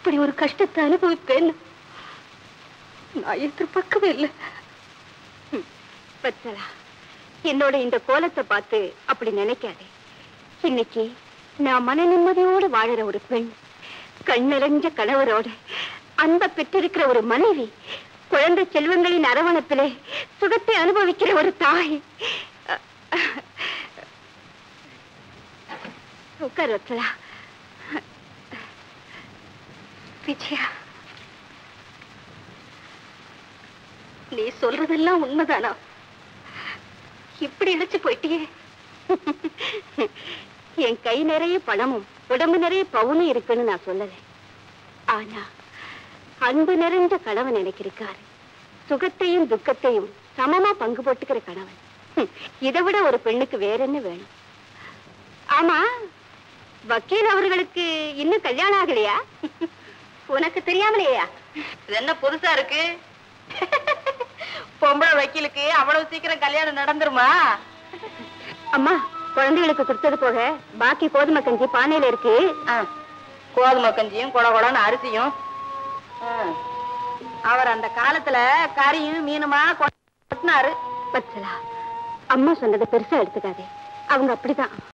இப்படி ஒரு கஷ்டத்தை அனுபவிப்பேன்னு நான் எதிர்பார்க்கவே இல்லை. வத்சலா, என்னோட இந்த கோலத்தை பார்த்து அப்படி நினைக்காதே. இன்னைக்கு நான் மன நிம்மதியோடு வாழற ஒரு பெண், கண் நிறைஞ்ச கணவரோட அன்பை பெற்றிருக்கிற ஒரு மனைவி, குழந்தை செல்வங்களின் அரவணைப்பிலே சுகத்தை அனுபவிக்கிற ஒரு தாய். உட்கார் வத்சலா. விஜயா, நீ சொல்றதெல்லாம் உண்மைதானா? இப்படி இழைச்சு போயிட்டியே. என் கை நிறைய பணமும் உடம்பு நிறைய பவுனும் இருக்குன்னு நான் சொல்லல. ஆனா அன்பு நிறைஞ்ச கணவன் எனக்கு இருக்காரு. சுகத்தையும் துக்கத்தையும் சமமா பங்கு போட்டுக்கிற கணவன். இதை விட ஒரு பெண்ணுக்கு வேற என்ன வேணும்? ஆமா, வக்கீல் அவர்களுக்கு இன்னும் கல்யாணம் ஆகலையா? உனக்கு தெரியாமலையா? இது என்ன புதுசா இருக்கு? பொம்பளை வக்கீலுக்கு அவ்வளவு சீக்கிரம் கல்யாணம் நடந்துருமா? அம்மா, குழந்தைகளுக்கு கொடுத்தது போக பாக்கி கோதுமை கஞ்சி பானையில இருக்கு. கோதுமை கஞ்சியும் கொட கொடன்னு அரிசியும். அவர் அந்த காலத்துல கறியும் மீனுமா கொட்டினாரு. வத்சலா, அம்மா சொன்னதை பெருசா எடுத்துக்காதே. அவங்க அப்படிதான்.